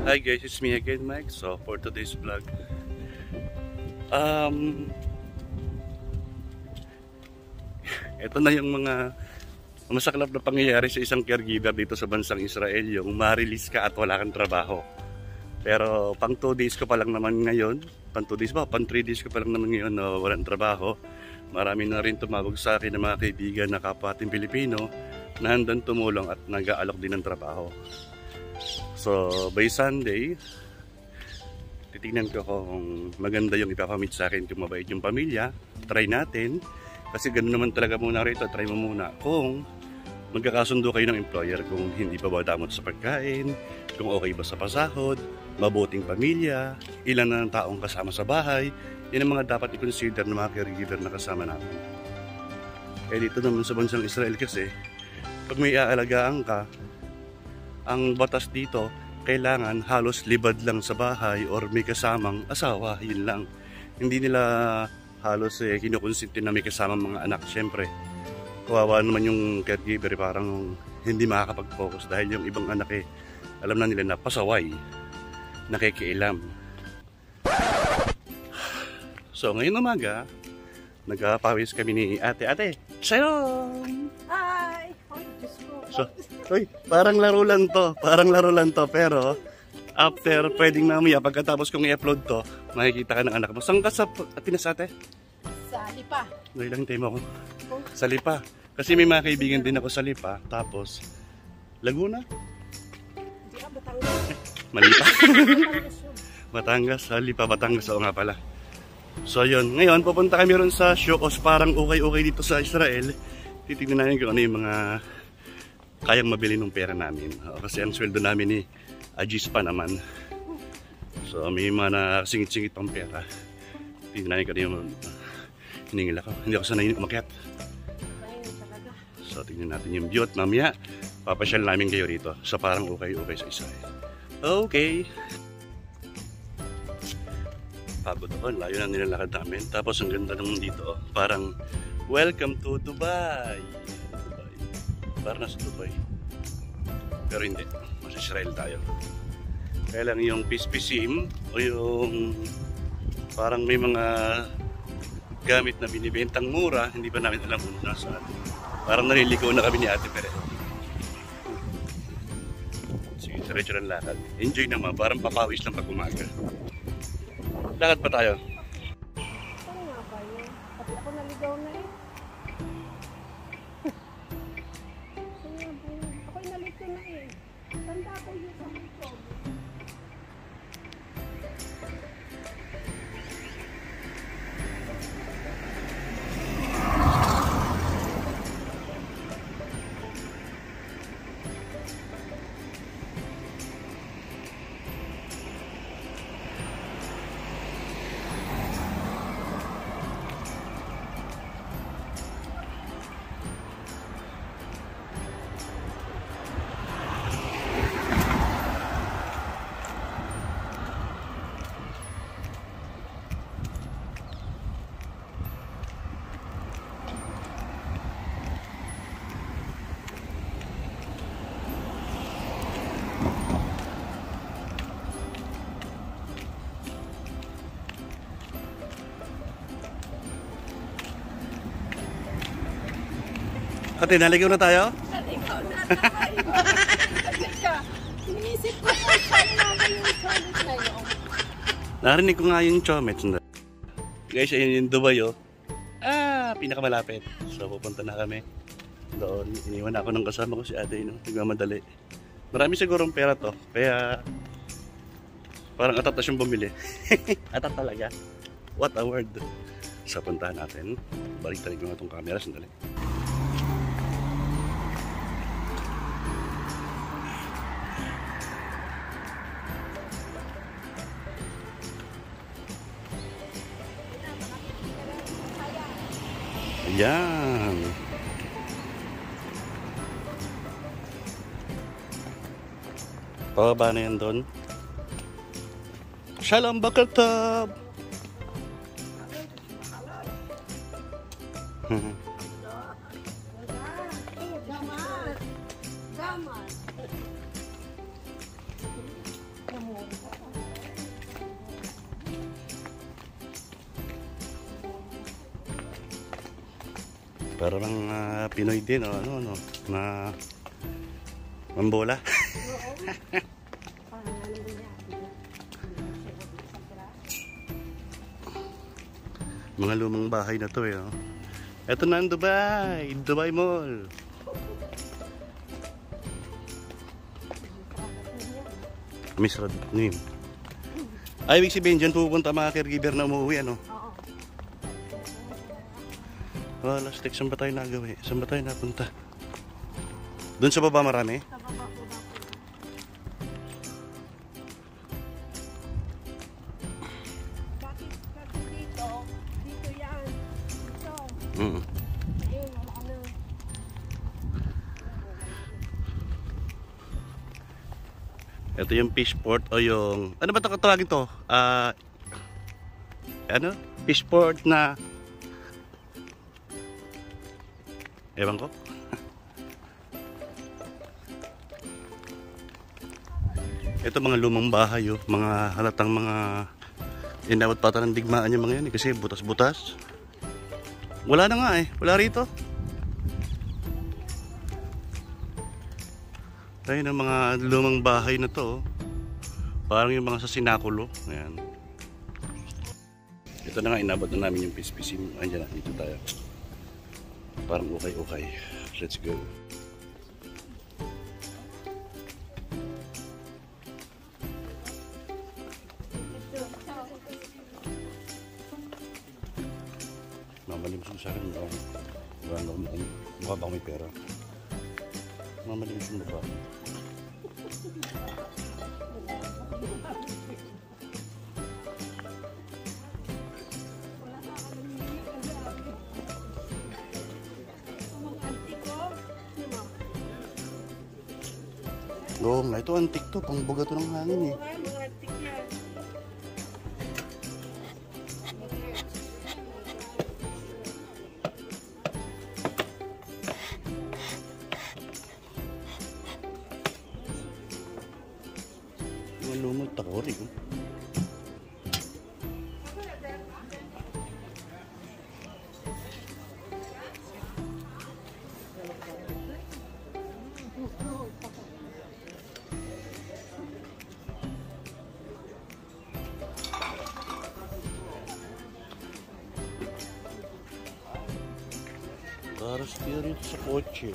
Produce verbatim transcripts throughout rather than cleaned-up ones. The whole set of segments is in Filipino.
Hi guys, it's me again, Mike. So for today's vlog, um, ito na yung mga masaklap na pangyayari sa isang caregiver dito sa bansang Israel, yung ma-release ka at wala kang trabaho. Pero pang two days ko pa lang naman ngayon, pang two days ba, pang three days ko pa lang naman ngayon na walang trabaho. Marami na rin tumawag sa akin ng mga kaibigan na kapwa ating Pilipino na handang tumulong at nag-aalok din ng trabaho. So by Sunday, titignan ko kung maganda yung ipapamit sa akin, kung mabait yung pamilya. Try natin, kasi ganoon naman talaga muna rito. Try mo muna kung magkakasundo kayo ng employer, kung hindi pa ba damot sa pagkain, kung okay ba sa pasahod, mabuting pamilya, ilan na ng taong kasama sa bahay. Yan ang mga dapat i-consider ng mga caregiver na kasama natin. Eh dito naman sa bansang Israel kasi, pag may aalagaan ka, ang batas dito, kailangan halos libad lang sa bahay or may kasamang asawa, yun lang. Hindi nila halos eh, kinukonsinti na may kasamang mga anak. Siyempre, kawawa naman yung caregiver, parang hindi makakapag-focus dahil yung ibang anak eh, alam na nila na pasaway, nakikialam. So ngayon umaga, nagpapawis kami ni ate. Ate, shalom! Hi! So, oy, parang laro lang to, parang laro lang to, pero after pwedeng mamaya pagkatapos kong i-upload to, makikita ka ng anak mo. Saan ka sa Pinas, ate? Sa Lipa. Ngayon lang tema ko. Sa Lipa. Kasi may mga kaibigan din ako sa Lipa. Tapos, Laguna? Hindi ka, Batangas. Mali pa. Batangas, sa Lipa, Batangas. Oo nga pala. So yun, ngayon pupunta kami ron sa Shokos, parang okay-okay dito sa Israel. Titignan namin kung ano yung mga kayang mabili ng pera namin. O, kasi ang sweldo namin ni Ajis pa naman. So may mga singit-singit pang pera. Tignan namin kung ano yung hiningil ako. Hindi ako sanay umakyat. So tignan natin yung view at mamaya papasyal namin kayo rito. So parang okay-okay sa Israel. Okay. Pagod ako, layo na nilalakad namin. Tapos ang ganda naman dito, parang welcome to Dubai. Dubai. Parang nasa Dubai. Pero hindi, mas Israel tayo. Kaya lang yung pispisim o yung parang may mga gamit na binibentang mura, hindi pa namin alam kung nasaan. Parang naliligaw na kami ni Ate Pere. Sige, diretso ng lakad. Enjoy naman, parang papawis lang pag umaga. Lakad pa tayo. Saan nga ba yun? Pati ako naligaw na eh. Saan nga ba yun? Ako'y nalito na eh. Tanda ko yun sa ito. Ate, naligaw na tayo? Naligaw na tayo. Teka, inisip ko po saan nga ba yung solid na yun. Narinig ko nga yung chomet. Guys, ayun yung Dubai, oh. Ah, pinakamalapit. So, pupunta na kami doon. Iniwan ako ng kasama ko si ate, no? Nagmamadali. Marami sigurong pera to. Kaya, parang atat na siyang bumili. Atat talaga. What a word. So, puntahan natin. Balik-talig ko nga itong camera. Sandali. Ayan. Pababa na yan doon. Shalom Bakatab! Parang uh, Pinoy din, o ano, ano, na mambola. Mga lumang bahay na to eh. Oh. Ito na ang Dubai, Dubai Mall. Misrad Nim. Ay, ibig sabihin dyan pupunta mga caregiver na umuwi, ano? Oh, last take, saan ba tayo nagawi? Saan ba tayo napunta? Doon sa baba marami? Sa baba po ba po? Bakit bakit dito? Dito yan. Dito. Mm. Ayun, wala na. Ito yung fishport o yung... Ano ba ito tawagin to? Ah... ano? Fishport na... Ewan ko. Ito mga lumang bahay, oh. Mga halatang mga inawat pata ng digmaan yung mga yan eh, kasi butas-butas. Wala na nga eh, wala rito. Ayun ang mga lumang bahay na to, oh. Parang yung mga sa sinakulo. Ayan. Ito na nga, inabot na namin yung pispisim. Ayan na, dito tayo. Parang ukay-ukay. Let's go. Mamalimsog sa akin ba? Mukha ba mukha ba may pera? Mamalimsog na ba? Oo nga, ito antik to. Pangbuga to ng hangin eh. Yung lumot takori ko. Harus dia rito sa kotse.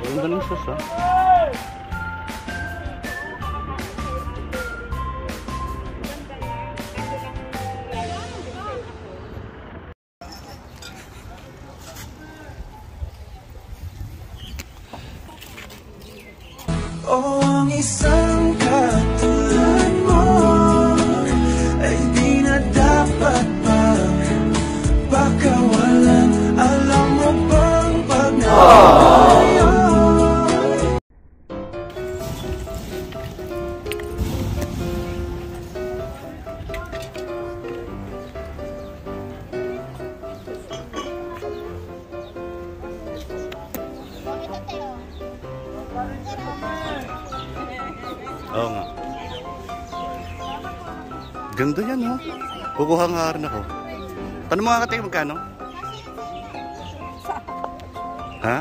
Ang galing sauce, ha? Oh, ang isang katulad mo ay di na dapat pagpakawalan. Alam mo bang pag nalayo? Oo nga. Ganda yan, ha? Kukuha nga rin ako. Tanong mo nga katay, magkano? Ha?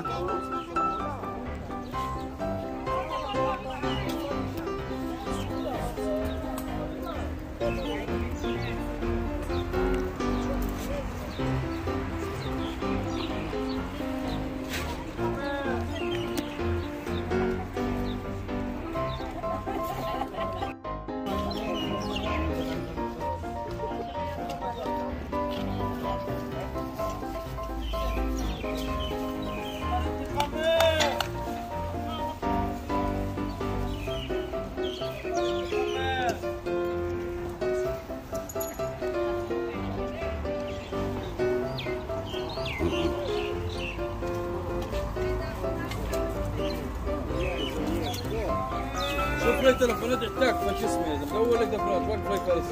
شوف لي تلفونات احتاج فش اسمه مدور لك تلفونات وقف لك خالص.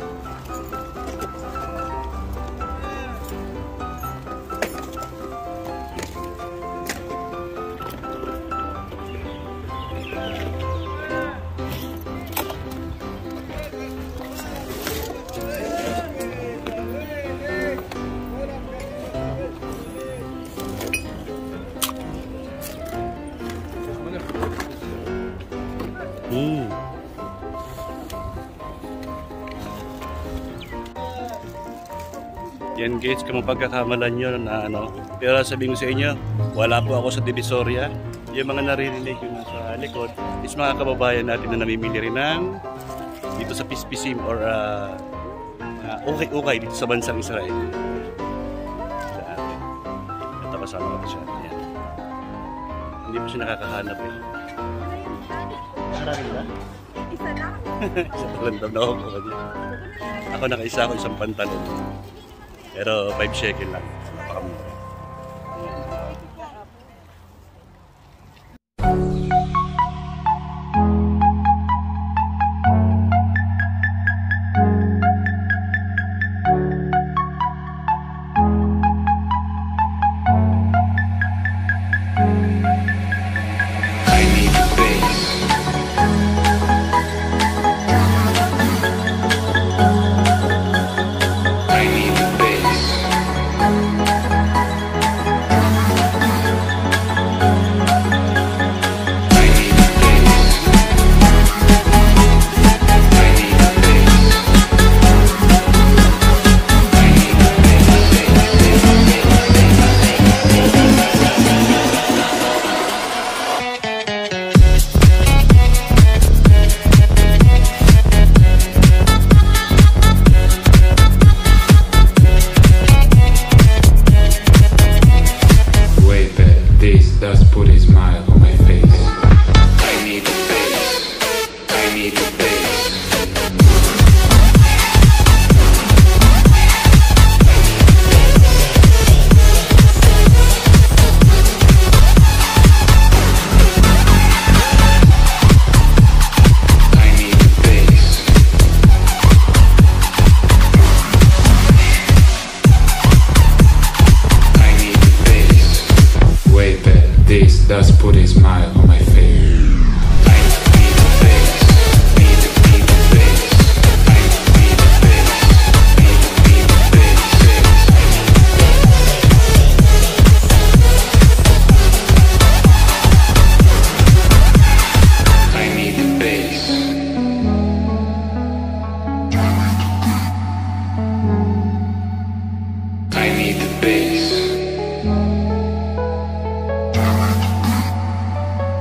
Hmm. Yan guys, kung pagkakamalan nyo na ano. Pero sabihin ko sa inyo, wala po ako sa Divisoria. Yung mga naririnig ko nasa likod is mga kababayan natin na namimili rin ng dito sa Pispisim or uh, uh, ukay-ukay dito sa bansang Israel. Ito kasama ko siya. Yan. Hindi po siya nakakahanap eh. Marami ba? Isa lang. Isa lang daw na ako. Ako nakaisa ako isang pantalon. Pero five shekel lang. Napakamura. Does put a smile on my face. I need a face, need a, need a face. I need a face, need a, need a face. I need a face. I need a face.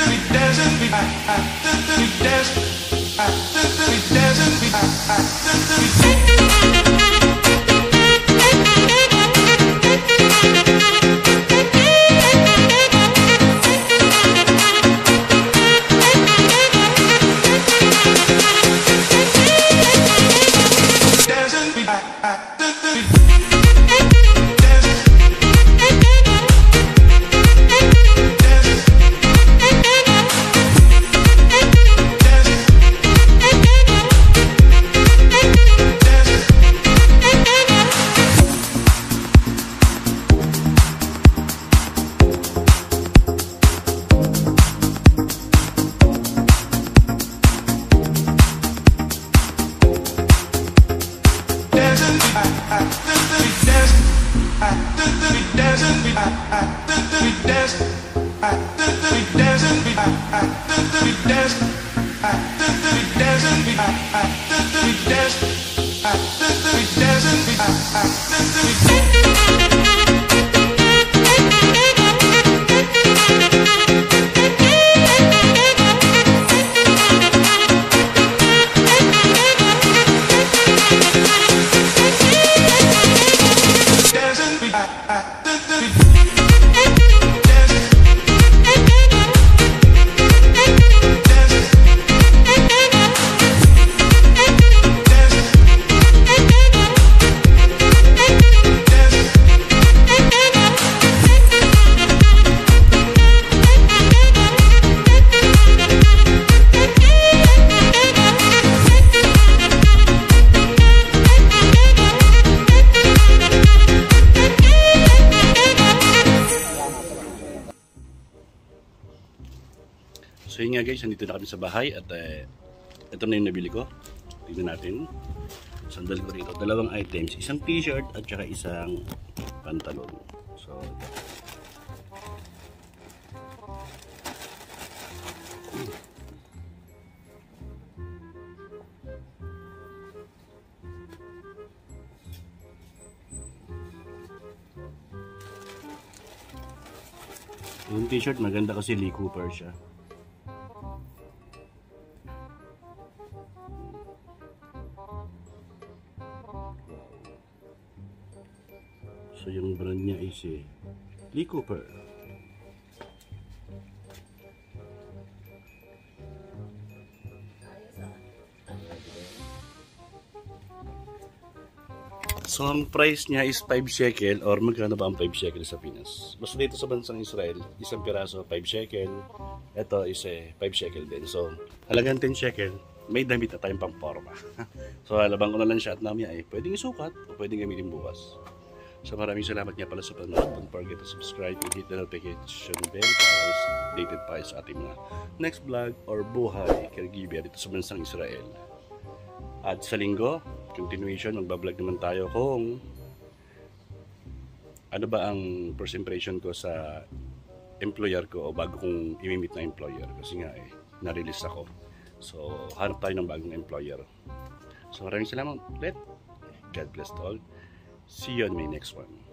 So yun nga guys, nandito na kami sa bahay at uh, ito na yung nabili ko. Tignan natin. Sandal ko rito. Dalawang items. Isang t-shirt at saka isang pantalon. So, yung t-shirt maganda kasi Lee Cooper siya. So yung brand niya is eh, Lee Cooper. So ang price niya is five shekel, or magkano ba ang five shekel sa Pinas? Basta dito sa bansang Israel, isang piraso five shekel. Ito is eh, five shekel din. So halagang ten shekel, may damit na tayong pang-forma. So halabang ko na lang siya at namaya eh, pwedeng isukat o pwedeng gamitin bukas. So maraming salamat nga pala sa panonood. Don't forget to subscribe and hit the notification bell para mas updated pa sa ating mga next vlog or buhay caregiver dito sa bansang Israel. At sa linggo, continuation, magbablog naman tayo kung ano ba ang first impression ko sa employer ko o bago kong imimit na employer. Kasi nga eh, na-release ako. So, hanap tayo ng bagong employer. So maraming salamat ulit. God bless to all. See you on my next one.